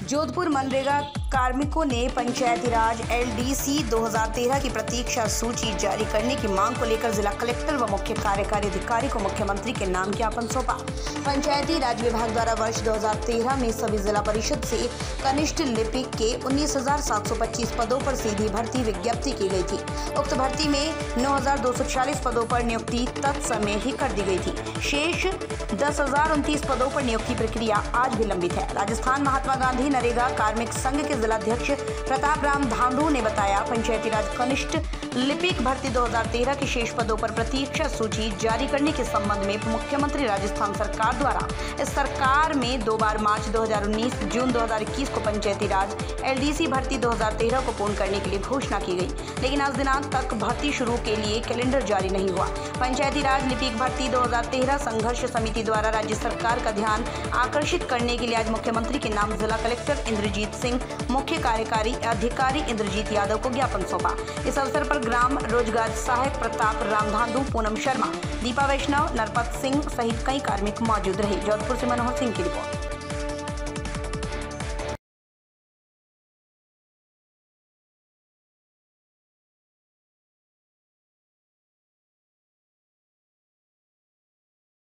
जोधपुर मनरेगा कार्मिकों ने पंचायती राज एलडीसी 2013 की प्रतीक्षा सूची जारी करने की मांग को लेकर जिला कलेक्टर व मुख्य कार्यकारी अधिकारी को मुख्यमंत्री के नाम ज्ञापन सौंपा। पंचायती राज विभाग द्वारा वर्ष 2013 में सभी जिला परिषद से कनिष्ठ लिपिक के 19,725 पदों पर सीधी भर्ती विज्ञप्ति की गई थी। उक्त भर्ती में 9,246 पदों पर नियुक्ति तत्समय ही कर दी गई थी। शेष 10,029 पदों पर नियुक्ति प्रक्रिया आज भी लंबित है। राजस्थान महात्मा गांधी नरेगा कार्मिक संघ के जिलाध्यक्ष प्रताप राम धांधू ने बताया, पंचायती राज कनिष्ठ लिपिक भर्ती 2013 के शेष पदों पर प्रतीक्षा सूची जारी करने के संबंध में मुख्यमंत्री राजस्थान सरकार द्वारा इस सरकार में 2 बार मार्च 2019 जून 2021 को पंचायती राज एलडीसी भर्ती 2013 को पूर्ण करने के लिए घोषणा की गई, लेकिन आज दिनांक तक भर्ती शुरू के लिए कैलेंडर जारी नहीं हुआ। पंचायती राज लिपिक भर्ती 2013 संघर्ष समिति द्वारा राज्य सरकार का ध्यान आकर्षित करने के लिए आज मुख्यमंत्री के नाम जिला कलेक्टर इंद्रजीत सिंह, मुख्य कार्यकारी अधिकारी इंद्रजीत यादव को ज्ञापन सौंपा। इस अवसर पर ग्राम रोजगार सहायक प्रताप राम धांधू, पूनम शर्मा, दीपा वैष्णव, नरपत सिंह सहित कई कार्मिक मौजूद रहे। जोधपुर से मनोहर सिंह की रिपोर्ट।